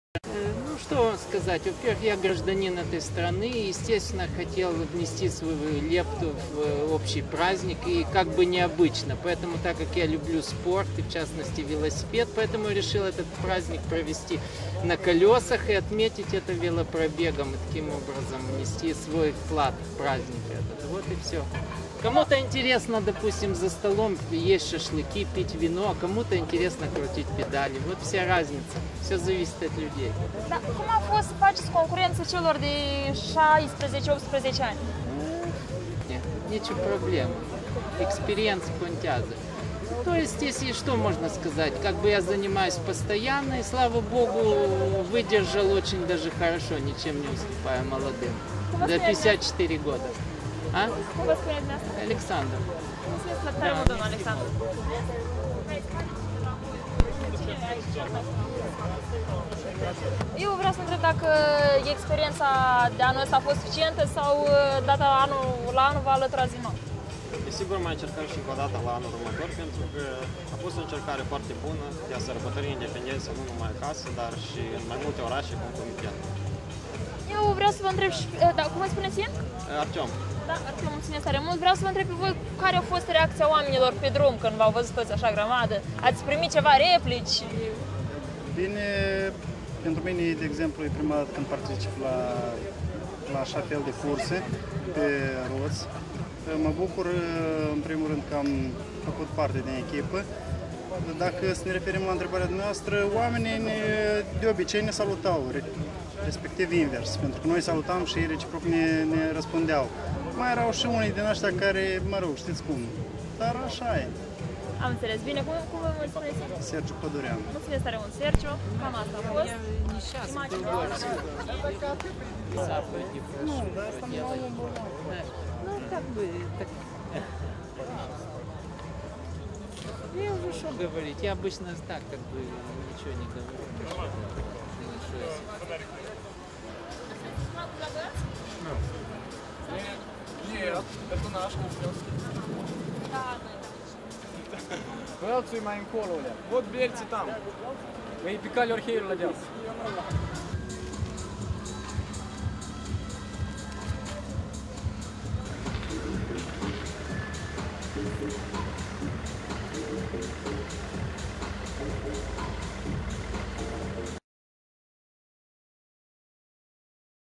Ну, что вам сказать? Во-первых, я гражданин этой страны и, естественно, хотел внести свою лепту в общий праздник, и как бы необычно. Поэтому, так как я люблю спорт, и в частности велосипед, поэтому решил этот праздник провести на колесах и отметить это велопробегом, и таким образом внести свой вклад в праздник этот. Вот и все. Кому-то интересно, допустим, за столом есть шашлыки, пить вино, а кому-то интересно крутить педали. Вот вся разница. Все зависит от людей. Da, cum a fost să faceți concurență celor de 16-18 ani? Нет, ничего проблем. Экспириенс контяза. То есть, если что можно сказать, как бы я занимаюсь постоянно, и слава богу, выдержал очень даже хорошо, ничем не уступая молодым. До 54 года. А? Cum vă spune dumneavoastră? Alexandru. Mulțumesc la tare mult, domnul Alexandru. Eu vreau să întreb dacă experiența de anul ăsta a fost suficientă sau la anul va alăturați din nou. Desigur, mai încercăm și încă o dată la anul următor, pentru că a fost o încercare foarte bună de a sărbători independența nu numai acasă, dar și în mai multe orașe concomitent. Eu vreau să vă întreb și... Da, cum îi spuneți? Artyom. Da, Artyom, mulțumesc tare mult. Vreau să vă întreb pe voi care a fost reacția oamenilor pe drum când v-au văzut toți așa grămadă. Ați primit ceva replici? Bine, pentru mine, de exemplu, e prima dată când particip la așa fel de curse pe roți. Mă bucur, în primul rând, că am făcut parte din echipă. Dacă să ne referim la întrebarea dumneavoastră, oamenii de obicei ne salutau, respectiv invers, pentru că noi salutam și ei reciproc ne răspundeau. Mai erau și unii din ăștia care, mă rog, știți cum, dar așa e. Am înțeles. Bine, cum vă spuneți? Sergiu Pădurean. Mulțumesc tare mult, Sergiu. Cam asta a fost. Ну, как бы, так... Я уже что говорить, я обычно так, как бы, ничего не говорю. Нет, это наш кухневский. Братцы, mai încolo. Вот берите там. Вы пекали орхидею для